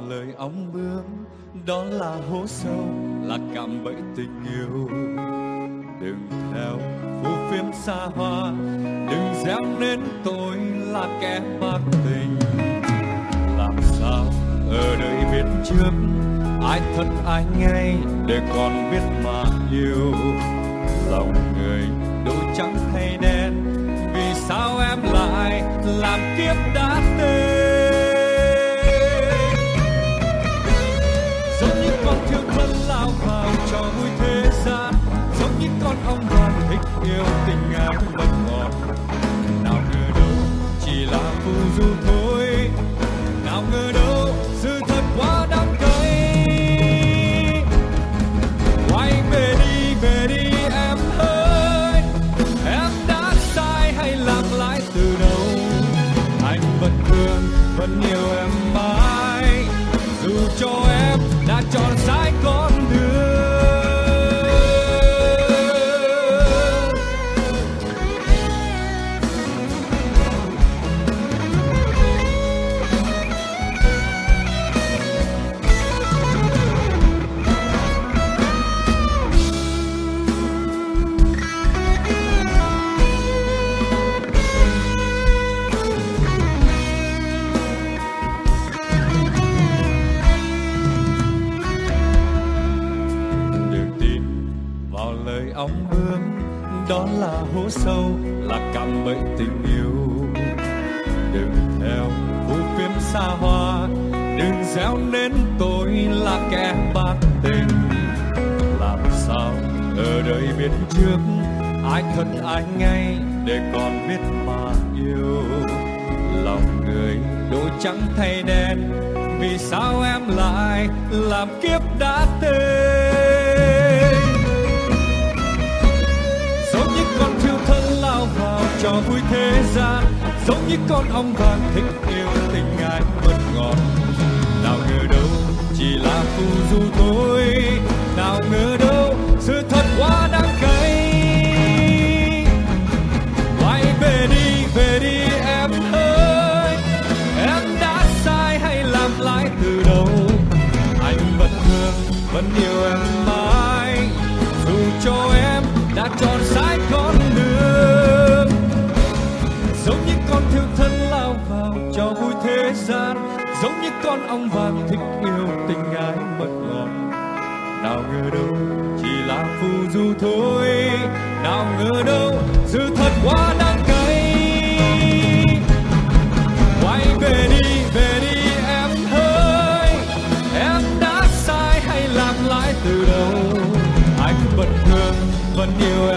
lời ong bướm, đó là hố sâu, là cạm bẫy tình yêu. Đừng theo phù phiếm xa hoa, đừng gieo nên tôi là kẻ bạc tình. Làm sao ở đời biết trước ai thật ai ngay, để còn biết mà yêu. Lòng người đổi trắng thay đen, vì sao em lại làm kiếp đã tên. Giống như con thiêu thân lao vào trò vui thế gian, giống như con ong vàng thích yêu tình ái mật ngọt. Nào ngờ đâu chỉ là phù du thôi, nào ngờ đâu sự thật quá đắng cay. Quay về đi em ơi, em đã sai hay làm lại từ đầu. Anh vẫn thương, vẫn yêu em mãi, dù cho em đã chọn sai con đường. Ong bướm, đó là hố sâu, là cạm bẫy tình yêu. Đừng theo phù phiếm xa hoa, đừng gieo nên tôi là kẻ bạc tình. Làm sao ở đời biết trước ai thật ai ngay, để còn biết mà yêu. Lòng người đổi trắng thay đen, vì sao em lại làm kiếp đã tên. Giống như con thiêu thân lao vào trò vui thế gian, giống như con ong vàng thích yêu tình ái mật ngọt. Nào ngờ đâu chỉ là phù du thôi, nào ngờ đâu sự thật quá đắng cay. Quay về đi em ơi, em đã sai hay làm lại từ đầu. Anh vẫn thương, vẫn yêu em mãi, dù cho em đã chọn sai con đường. Giống như con thiêu thân lao vào trò vui thế gian, giống như con ong vàng thích yêu tình ái mật ngọt. Nào ngờ đâu chỉ là phù du thôi, nào ngờ đâu sự thật quá đắng cay. Quay về đi em ơi, em đã sai hay làm lại từ đầu. Anh vẫn thương, vẫn yêu